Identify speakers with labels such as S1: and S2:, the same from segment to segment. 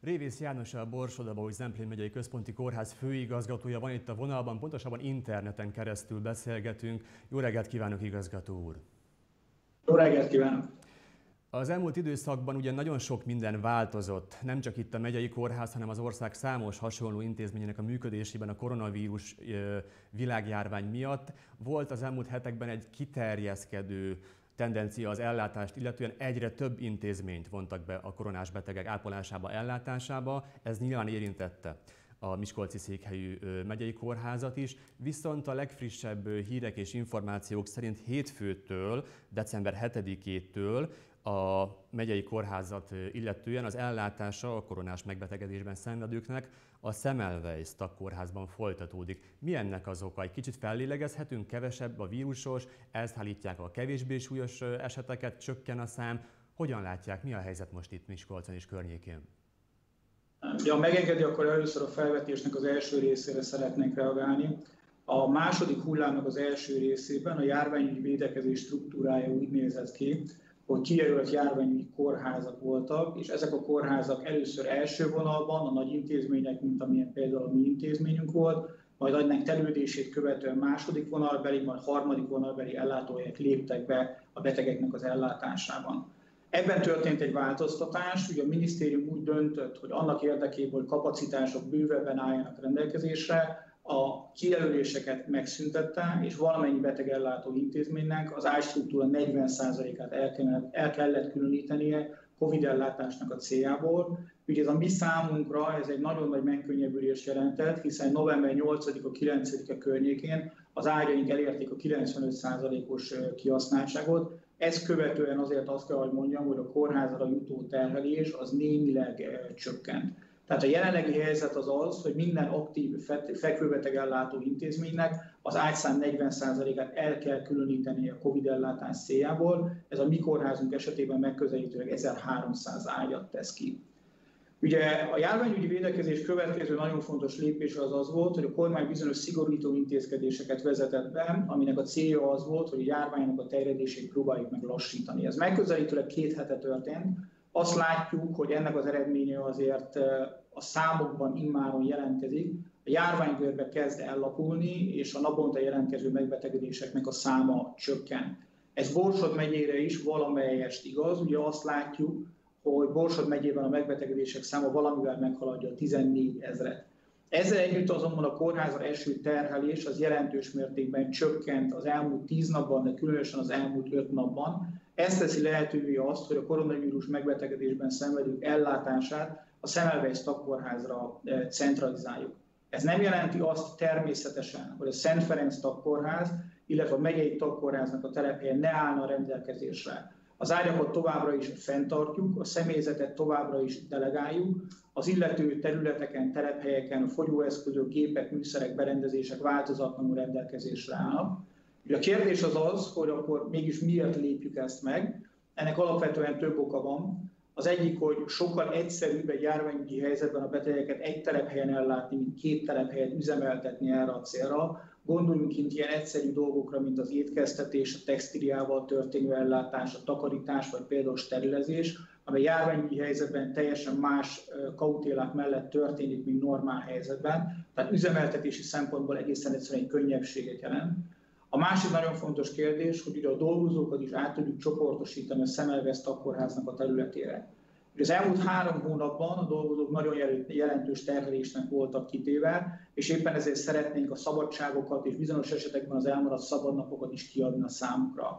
S1: Révész János, a Borsod-Abaúj-Zemplén megyei központi kórház főigazgatója van itt a vonalban, pontosabban interneten keresztül beszélgetünk. Jó reggelt kívánok, igazgató úr!
S2: Jó reggelt kívánok!
S1: Az elmúlt időszakban ugye nagyon sok minden változott, nem csak itt a megyei kórház, hanem az ország számos hasonló intézményének a működésében a koronavírus világjárvány miatt. Volt az elmúlt hetekben egy kiterjeszkedő tendencia az ellátást, illetően egyre több intézményt vontak be a koronás betegek ápolásába, ellátásába. Ez nyilván érintette a miskolci székhelyű megyei kórházat is, viszont a legfrissebb hírek és információk szerint hétfőtől, december 7-től a megyei kórházat illetően az ellátása a koronás megbetegedésben szenvedőknek a Semmelweis Szakkórházban folytatódik. Mi ennek az oka? Egy kicsit fellélegezhetünk, kevesebb a vírusos, elszállítják a kevésbé súlyos eseteket, csökken a szám. Hogyan látják, mi a helyzet most itt Miskolcon és környékén?
S2: Ha megengedi, akkor először a felvetésnek az első részére szeretnék reagálni. A második hullámnak az első részében a járványügyi védekezés struktúrája úgy nézett ki, hogy kijelölt járványügyi kórházak voltak, és ezek a kórházak először első vonalban, a nagy intézmények, mint amilyen például a mi intézményünk volt, majd ennek terülődését követően második vonalbeli, majd harmadik vonalbeli ellátóhelyek léptek be a betegeknek az ellátásában. Ebben történt egy változtatás, ugye a minisztérium úgy döntött, hogy annak érdekében, hogy kapacitások bővebben álljanak rendelkezésre, a kijelöléseket megszüntette, és valamennyi betegellátó intézménynek az ágystruktúra 40%-át el kellett különítenie Covid ellátásnak a céljából. Ugye ez a mi számunkra ez egy nagyon nagy megkönnyebbülést jelentett, hiszen november 8-a, 9-a környékén az ágyaink elérték a 95%-os kihasználtságot. Ezt követően azért azt kell, hogy mondjam, hogy a kórházra jutó terhelés az némileg csökkent. Tehát a jelenlegi helyzet az az, hogy minden aktív fekvőbetegellátó intézménynek az ágyszám 40%-át el kell különíteni a Covid ellátás céljából. Ez a mi kórházunk esetében megközelítőleg 1300 ágyat tesz ki. Ugye a járványügyi védekezés következő nagyon fontos lépése az volt, hogy a kormány bizonyos szigorító intézkedéseket vezetett be, aminek a célja az volt, hogy a járványnak a terjedését próbáljuk meg lassítani. Ez megközelítőleg 2 hete történt. Azt látjuk, hogy ennek az eredménye azért a számokban immáron jelentkezik. A járványgörbe kezd ellapulni, és a naponta jelentkező megbetegedéseknek a száma csökken. Ez Borsod megyére is valamelyest igaz. Ugye azt látjuk, hogy Borsod megyében a megbetegedések száma valamivel meghaladja a 14 000-et. Ezzel együtt azonban a kórházra eső terhelés az jelentős mértékben csökkent az elmúlt 10 napban, de különösen az elmúlt 5 napban. Ez teszi lehetővé azt, hogy a koronavírus megbetegedésben szenvedők ellátását a Semmelweis Szakkórházra centralizáljuk. Ez nem jelenti azt természetesen, hogy a Szent Ferenc Szakkórház, illetve a megyei szakkórháznak a telephelye ne állna rendelkezésre. Az ágyakat továbbra is fenntartjuk, a személyzetet továbbra is delegáljuk, az illető területeken, telephelyeken a fogyóeszközök, gépek, műszerek, berendezések változatlanul rendelkezésre állnak. A kérdés az az, hogy akkor mégis miért lépjük ezt meg. Ennek alapvetően több oka van. Az egyik, hogy sokkal egyszerűbb egy járványügyi helyzetben a betegeket egy telephelyen ellátni, mint 2 telephelyet üzemeltetni erre a célra. Gondoljunk itt ilyen egyszerű dolgokra, mint az étkeztetés, a textíliával történő ellátás, a takarítás, vagy például sterilezés, amely járványügyi helyzetben teljesen más kautélák mellett történik, mint normál helyzetben. Tehát üzemeltetési szempontból egészen egyszerűen egy könnyebbséget jelent. A másik nagyon fontos kérdés, hogy ugye a dolgozókat is át tudjuk csoportosítani a Semmelweis Szakkórháznak a területére. Az elmúlt 3 hónapban a dolgozók nagyon jelentős terhelésnek voltak kitéve, és éppen ezért szeretnénk a szabadságokat és bizonyos esetekben az elmaradt szabadnapokat is kiadni a számukra.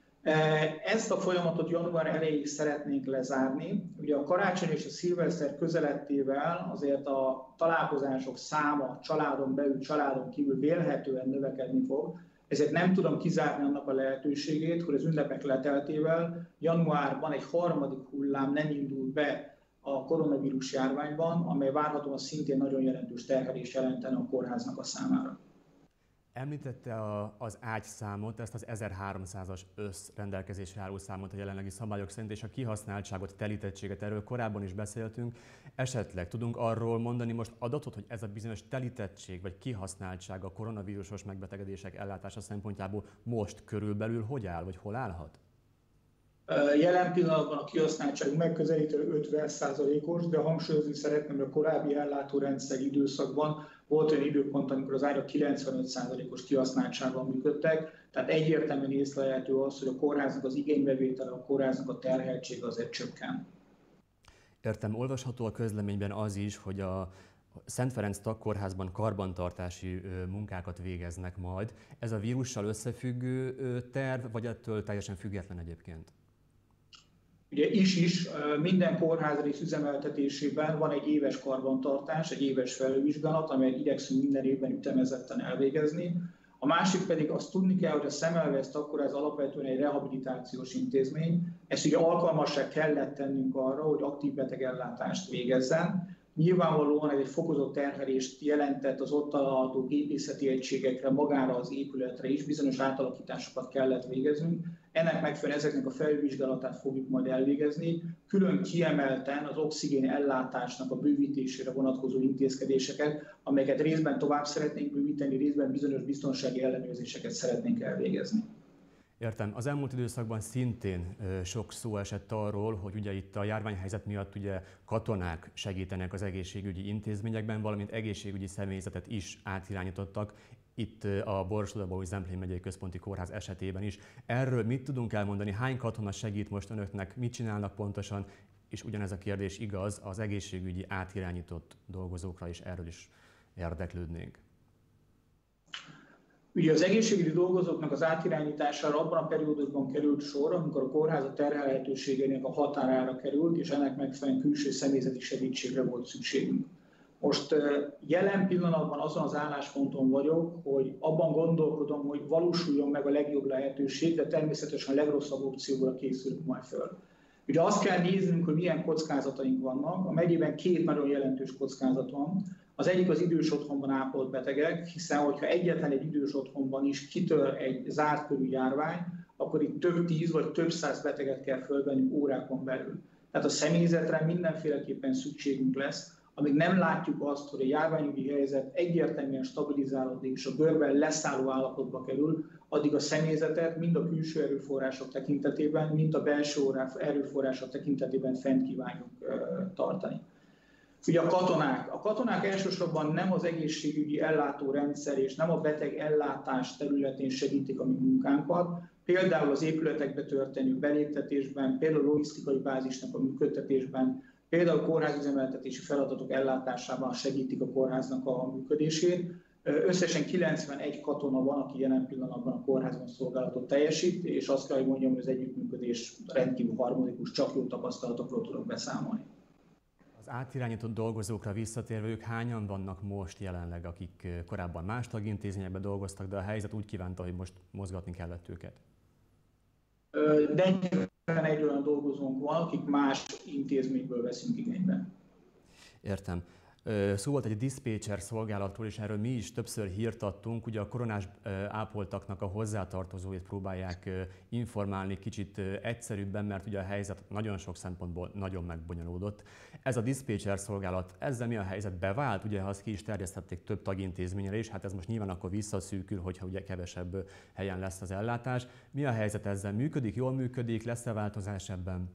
S2: Ezt a folyamatot január elejéig szeretnénk lezárni. Ugye a karácsony és a szilveszter közelettével azért a találkozások száma családon belül, családon kívül vélhetően növekedni fog, ezért nem tudom kizárni annak a lehetőségét, hogy az ünnepek leteltével januárban egy harmadik hullám nem indul be a koronavírus járványban, amely várhatóan szintén nagyon jelentős terhelést jelentene a kórháznak a számára.
S1: Említette az ágyszámot, ezt az 1300-as összrendelkezésre álló számot a jelenlegi szabályok szerint, és a kihasználtságot, telítettséget, erről korábban is beszéltünk. Esetleg tudunk arról mondani most adatot, hogy ez a bizonyos telítettség vagy kihasználtság a koronavírusos megbetegedések ellátása szempontjából most körülbelül hogy áll, vagy hol állhat?
S2: Jelen pillanatban a kihasználtság megközelítő 50%-os, de hangsúlyozni szeretném, hogy a korábbi ellátórendszer időszakban volt olyan időpont, amikor az árak 95%-os kihasználtságban működtek, tehát egyértelműen észlelhető az, hogy a kórháznak az igénybevétele, a kórháznak a terheltsége azért csökken.
S1: Értem, olvasható a közleményben az is, hogy a Szent Ferenc Tagkórházban karbantartási munkákat végeznek majd. Ez a vírussal összefüggő terv, vagy ettől teljesen független egyébként?
S2: Ugye minden kórházrész üzemeltetésében van egy éves karbantartás, egy éves felülvizsgálat, amelyet igyekszünk minden évben ütemezetten elvégezni. A másik pedig azt tudni kell, hogy a Semmelweis Tagkórház alapvetően egy rehabilitációs intézmény. Ezt ugye alkalmassá kellett tennünk arra, hogy aktív betegellátást végezzen. Nyilvánvalóan ez egy fokozott terhelést jelentett az ott található gépészeti egységekre, magára az épületre is, bizonyos átalakításokat kellett végeznünk. Ennek megfelelően ezeknek a felülvizsgálatát fogjuk majd elvégezni, külön kiemelten az oxigén ellátásnak a bővítésére vonatkozó intézkedéseket, amelyeket részben tovább szeretnénk bővíteni, részben bizonyos biztonsági ellenőrzéseket szeretnénk elvégezni.
S1: Értem. Az elmúlt időszakban szintén sok szó esett arról, hogy ugye itt a járványhelyzet miatt ugye katonák segítenek az egészségügyi intézményekben, valamint egészségügyi személyzetet is átirányítottak, itt a Borsod-Abaúj-Zemplén megyei központi kórház esetében is. Erről mit tudunk elmondani? Hány katona segít most önöknek? Mit csinálnak pontosan? És ugyanez a kérdés igaz az egészségügyi átirányított dolgozókra is, erről is érdeklődnénk.
S2: Ugye az egészségügyi dolgozóknak az átirányítására abban a periódusban került sor, amikor a kórházak terhelhetőségének a határára került, és ennek megfelelően külső személyzeti segítségre volt szükségünk. Most jelen pillanatban azon az állásponton vagyok, hogy abban gondolkodom, hogy valósuljon meg a legjobb lehetőség, de természetesen a legrosszabb opcióra készülünk majd föl. Ugye azt kell néznünk, hogy milyen kockázataink vannak. A megyében két nagyon jelentős kockázat van. Az egyik az idős otthonban ápolt betegek, hiszen hogyha egyetlen egy idős otthonban is kitör egy zárt körű járvány, akkor itt több 10 vagy több 100 beteget kell fölvennünk órákon belül. Tehát a személyzetre mindenféleképpen szükségünk lesz, amíg nem látjuk azt, hogy a járványügyi helyzet egyértelműen stabilizálódik és a bőrben leszálló állapotba kerül, addig a személyzetet mind a külső erőforrások tekintetében, mind a belső erőforrások tekintetében fent kívánjuk tartani. Ugye a katonák elsősorban nem az egészségügyi ellátórendszer és nem a beteg ellátás területén segítik a mi munkánkat, például az épületekbe történő beléptetésben, például a logisztikai bázisnak a működtetésben, például kórházüzemeltetési feladatok ellátásában segítik a kórháznak a működését. Összesen 91 katona van, aki jelen pillanatban a kórházban szolgálatot teljesít, és azt kell, hogy mondjam, hogy az együttműködés rendkívül harmonikus, csak jó tapasztalatokról tudok beszámolni.
S1: Az átirányított dolgozókra visszatérve, ők hányan vannak most jelenleg, akik korábban más tagintézményekben dolgoztak, de a helyzet úgy kívánta, hogy most mozgatni kellett őket?
S2: 41 olyan dolgozónk van, akik más intézményből veszünk igénybe.
S1: Értem. Szó volt egy diszpécser szolgálatról, és erről mi is többször hírt adtunk. Ugye a koronás ápoltaknak a hozzátartozóit próbálják informálni kicsit egyszerűbben, mert ugye a helyzet nagyon sok szempontból nagyon megbonyolódott. Ez a diszpécser szolgálat, ezzel mi a helyzet? Bevált? Ugye, ha azt ki is terjesztették több tagintézményre is, hát ez most nyilván akkor visszaszűkül, hogyha ugye kevesebb helyen lesz az ellátás. Mi a helyzet ezzel? Működik, jól működik, lesz-e változás ebben?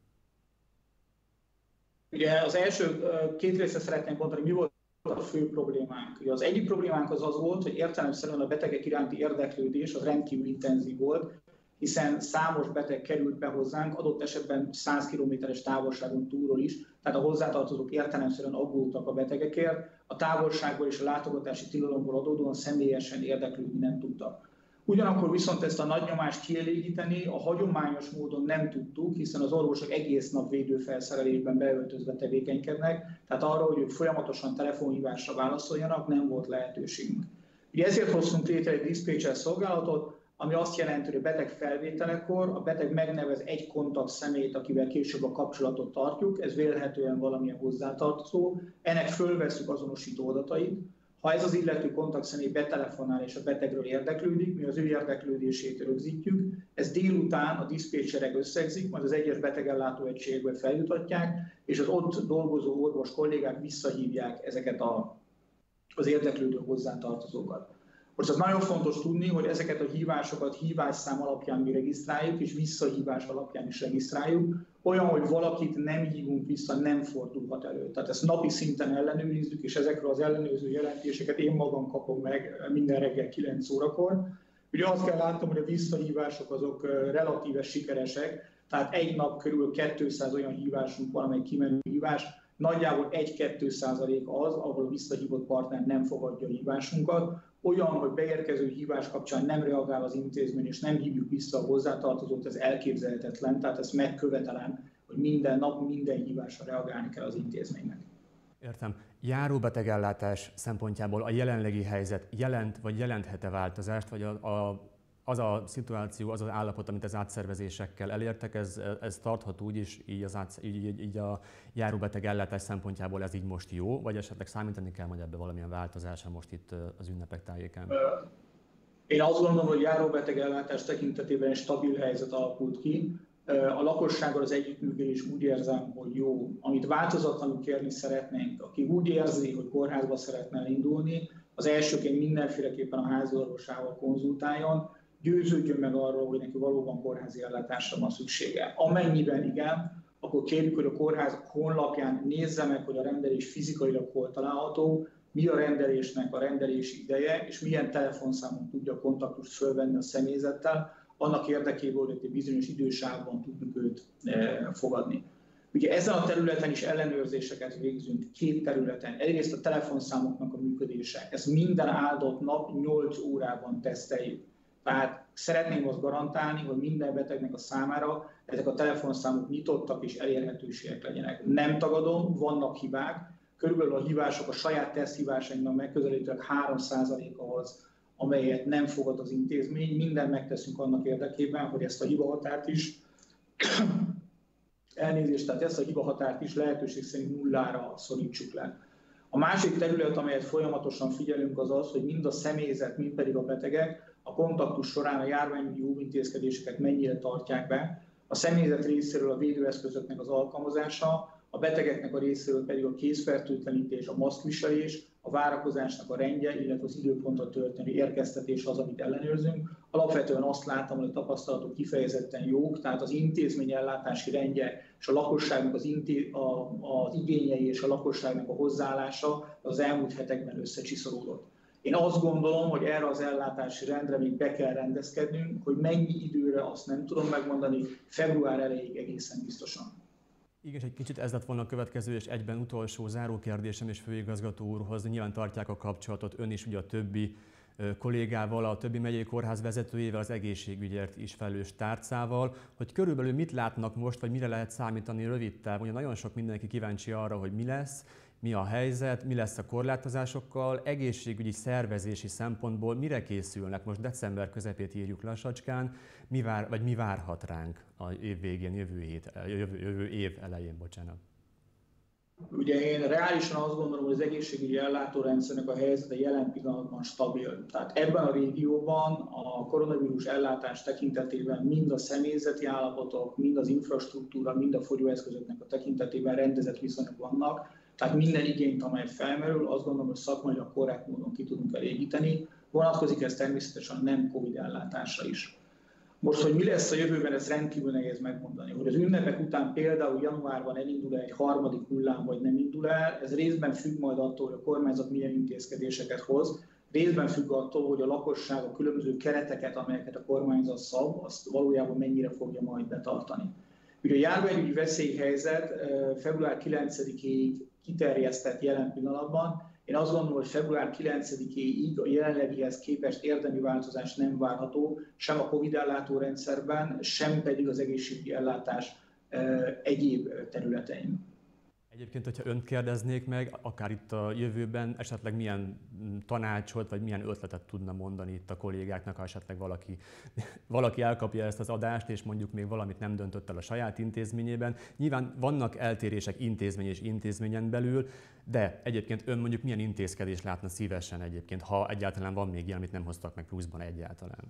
S2: Ugye az első két részre szeretném mondani, mi volt a fő problémánk. Ugye az egyik problémánk az volt, hogy értelemszerűen a betegek iránti érdeklődés az rendkívül intenzív volt, hiszen számos beteg került be hozzánk, adott esetben 100 kilométeres távolságon túlról is, tehát a hozzátartozók értelemszerűen aggódtak a betegekért, a távolságból és a látogatási tilalomból adódóan személyesen érdeklődni nem tudtak. Ugyanakkor viszont ezt a nagy nyomást kielégíteni a hagyományos módon nem tudtuk, hiszen az orvosok egész nap védőfelszerelésben beöltözve tevékenykednek, tehát arra, hogy ők folyamatosan telefonhívásra válaszoljanak, nem volt lehetőségünk. Ugye ezért hoztunk létre egy diszpécser szolgálatot, ami azt jelenti, hogy a beteg felvételekor a beteg megnevez egy kontakt személyt, akivel később a kapcsolatot tartjuk, ez vélhetően valamilyen hozzátartozó, ennek fölvesszük azonosító adatait. Ha ez az illető kontaktszemély betelefonál és a betegről érdeklődik, mi az ő érdeklődését rögzítjük, ez délután a diszpécserek összegzik, majd az egyes betegellátó egységekbe feljutatják, és az ott dolgozó orvos kollégák visszahívják ezeket az érdeklődő hozzátartozókat. Most az nagyon fontos tudni, hogy ezeket a hívásokat hívásszám alapján mi regisztráljuk, és visszahívás alapján is regisztráljuk. Olyan, hogy valakit nem hívunk vissza, nem fordulhat elő. Tehát ezt napi szinten ellenőrizzük, és ezekről az ellenőrző jelentéseket én magam kapom meg minden reggel 9 órakor. Ugye azt kell látnom, hogy a visszahívások azok relatíve sikeresek, tehát egy nap körül 200 olyan hívásunk van, amely kimenő hívás. Nagyjából 1-2% az, ahol a visszahívott partner nem fogadja a hívásunkat. Olyan, hogy beérkező hívás kapcsán nem reagál az intézmény, és nem hívjuk vissza a hozzátartozót, ez elképzelhetetlen, tehát ezt megkövetelem, hogy minden nap, minden hívásra reagálni kell az intézménynek.
S1: Értem. Járóbetegellátás szempontjából a jelenlegi helyzet jelent vagy jelenthet-e változást, vagy az a szituáció, az az állapot, amit az átszervezésekkel elértek, ez tartható úgy is, így a járóbetegellátás szempontjából ez így most jó, vagy esetleg számítani kell majd ebbe valamilyen változásra most itt az ünnepek tájékán?
S2: Én azt gondolom, hogy járóbetegellátás tekintetében stabil helyzet alakult ki. A lakossággal az együttműködés úgy érzem, hogy jó. Amit változatlanul kérni szeretnénk, aki úgy érzi, hogy kórházba szeretne indulni, az elsőként mindenféleképpen a háziorvosával konzultáljon, győződjön meg arról, hogy neki valóban kórházi ellátásra van szüksége. Amennyiben igen, akkor kérjük, hogy a kórház honlapján nézze meg, hogy a rendelés fizikailag hol található, mi a rendelésnek a rendelési ideje, és milyen telefonszámon tudja a kontaktust fölvenni a személyzettel, annak érdekében, hogy egy bizonyos idősávban tudjuk őt fogadni. Ugye ezen a területen is ellenőrzéseket végzünk, 2 területen. Egyrészt a telefonszámoknak a működése. Ezt minden áldott nap 8 órában teszteljük. Tehát szeretném azt garantálni, hogy minden betegnek a számára ezek a telefonszámok nyitottak és elérhetőségek legyenek. Nem tagadom, vannak hibák. Körülbelül a hívások, a saját teszthívásainknak megközelítőleg 3%-a az, amelyet nem fogad az intézmény. Mindent megteszünk annak érdekében, hogy ezt a hibahatárt is tehát ezt a hibahatárt is lehetőség szerint nullára szorítsuk le. A másik terület, amelyet folyamatosan figyelünk, az az, hogy mind a személyzet, mind pedig a betegek a kontaktus során a járványügyi óvintézkedéseket mennyire tartják be. A személyzet részéről a védőeszközöknek az alkalmazása, a betegeknek a részéről pedig a kézfertőtlenítés, a maszkviselés, a várakozásnak a rendje, illetve az időpontra történő érkeztetés az, amit ellenőrzünk. Alapvetően azt látom, hogy a tapasztalatok kifejezetten jók, tehát az intézmény ellátási rendje és a lakosságnak az igényei és a lakosságnak a hozzáállása az elmúlt hetekben összecsiszolódott. Én azt gondolom, hogy erre az ellátási rendre még be kell rendezkednünk, hogy mennyi időre azt nem tudom megmondani, február elejéig egészen biztosan.
S1: Igen, egy kicsit ez lett volna a következő és egyben utolsó záró kérdésem és főigazgató úrhoz. Nyilván tartják a kapcsolatot ön is, ugye a többi kollégával, a többi megyei kórház vezetőjével, az egészségügyért is felelős tárcával, hogy körülbelül mit látnak most, vagy mire lehet számítani rövid távon. Ugye nagyon sok mindenki kíváncsi arra, hogy mi lesz, mi a helyzet, mi lesz a korlátozásokkal, egészségügyi szervezési szempontból mire készülnek? Most december közepét írjuk lassacskán, mi várhat ránk a év végén, jövő év elején, bocsánat.
S2: Ugye én reálisan azt gondolom, hogy az egészségügyi ellátórendszernek a helyzete jelen pillanatban stabil. Tehát ebben a régióban a koronavírus ellátás tekintetében mind a személyzeti állapotok, mind az infrastruktúra, mind a fogyóeszközöknek a tekintetében rendezett viszonyok vannak. Tehát minden igényt, amely felmerül, azt gondolom, hogy szakmailag korrekt módon ki tudunk elégíteni. Vonatkozik ez természetesen a nem Covid ellátásra is. Most, hogy mi lesz a jövőben, ez rendkívül nehéz megmondani. Hogy az ünnepek után például januárban elindul egy harmadik hullám, vagy nem indul el, ez részben függ majd attól, hogy a kormányzat milyen intézkedéseket hoz, részben függ attól, hogy a lakosság a különböző kereteket, amelyeket a kormányzat szab, azt valójában mennyire fogja majd betartani. Ugye a járványügyi veszélyhelyzet február 9-ig kiterjesztett jelen pillanatban. Én azt gondolom, hogy február 9-éig a jelenlegihez képest érdemi változás nem várható, sem a Covid ellátórendszerben, sem pedig az egészségügyi ellátás egyéb területein.
S1: Egyébként, hogyha önt kérdeznék meg, akár itt a jövőben esetleg milyen tanácsot, vagy milyen ötletet tudna mondani itt a kollégáknak, ha esetleg valaki elkapja ezt az adást, és mondjuk még valamit nem döntött el a saját intézményében. Nyilván vannak eltérések intézmény és intézményen belül, de egyébként ön mondjuk milyen intézkedést látna szívesen egyébként, ha egyáltalán van még ilyen, amit nem hoztak meg pluszban egyáltalán?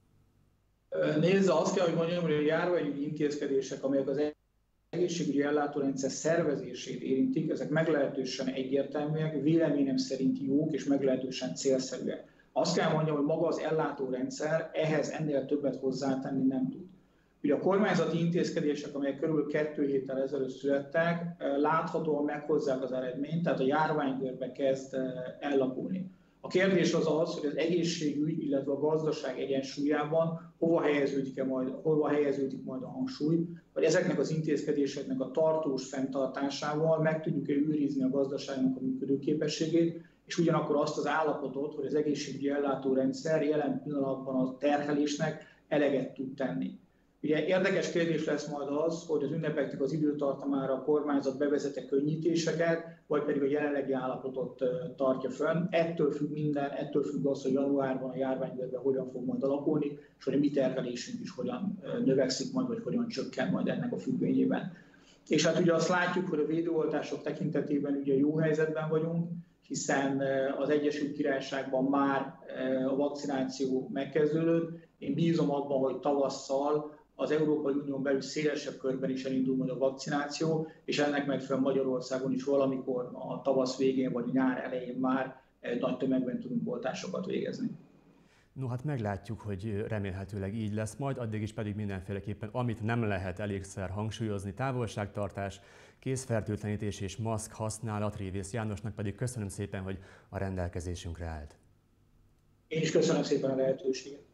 S2: Nézze, azt kell, hogy mondjam, hogy a járványügyi intézkedések, amelyek az egészségügyi ellátórendszer szervezését érintik, ezek meglehetősen egyértelműek, véleményem szerint jók és meglehetősen célszerűek. azt kell mondjam, hogy maga az ellátórendszer ehhez ennél többet hozzátenni nem tud. Ugye a kormányzati intézkedések, amelyek körül 2 héttel ezelőtt születtek, láthatóan meghozzák az eredményt, tehát a járványkörbe kezd ellapulni. A kérdés az, hogy az egészségügy, illetve a gazdaság egyensúlyában hova helyeződik majd a hangsúly, vagy ezeknek az intézkedéseknek a tartós fenntartásával meg tudjuk-e őrizni a gazdaságnak a működőképességét, és ugyanakkor azt az állapotot, hogy az egészségügyi ellátórendszer jelen pillanatban a terhelésnek eleget tud tenni. Ugye érdekes kérdés lesz majd az, hogy az ünnepeknek az időtartamára a kormányzat bevezet-e könnyítéseket, vagy pedig a jelenlegi állapotot tartja fönn. Ettől függ minden, ettől függ az, hogy januárban a járványgörbe hogyan fog majd alakulni, és hogy a mi terhelésünk is hogyan növekszik majd, vagy hogyan csökken majd ennek a függvényében. És hát ugye azt látjuk, hogy a védőoltások tekintetében ugye jó helyzetben vagyunk, hiszen az Egyesült Királyságban már a vakcináció megkezdődött. Én bízom abban, hogy tavasszal az Európai Unión belül szélesebb körben is elindul majd a vakcináció, és ennek megfelelően Magyarországon is valamikor a tavasz végén vagy a nyár elején már nagy tömegben tudunk oltásokat végezni.
S1: No, hát meglátjuk, hogy remélhetőleg így lesz majd, addig is pedig mindenféleképpen, amit nem lehet elégszer hangsúlyozni, távolságtartás, kézfertőtlenítés és maszk használat. Révész Jánosnak pedig köszönöm szépen, hogy a rendelkezésünkre állt.
S2: Én is köszönöm szépen a lehetőséget.